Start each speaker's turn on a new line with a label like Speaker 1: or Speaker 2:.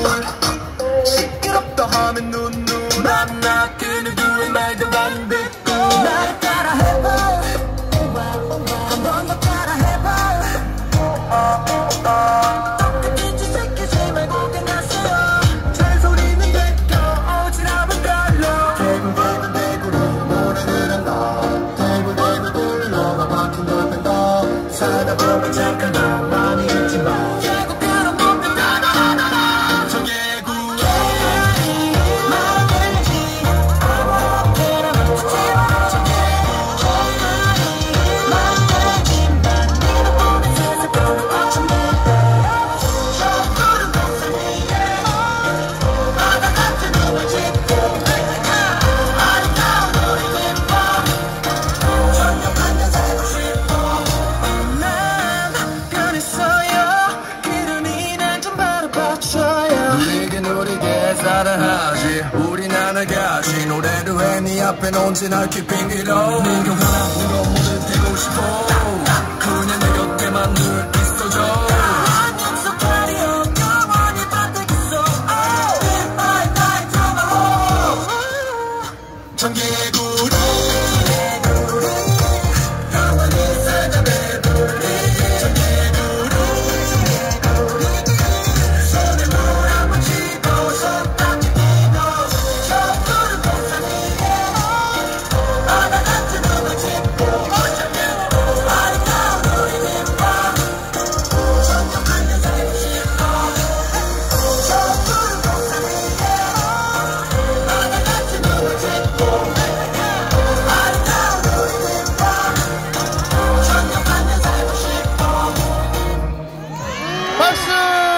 Speaker 1: 시끄럽다 하면 눈 안나 그 누구의 말도 안 듣고 나를 따라 해봐 한 번 더 따라 해봐 똑같은 짓 새끼지 말고 끝났어요 잔소리는 됐고 오지랖은 달러 대굴대굴대굴로 노래를 한다 대굴대굴 굴러가 바뀐 걸 뺀다 살다 보면 잠깐 더 많이 있지만 결국은 없는 다나나나나 저 개구 사랑하지 우린 하나같이 노래를 해 네 앞에 언제나 keeping it on 네가 원하는 건 뭐든 되고 싶어 그냥 내 곁에만 늘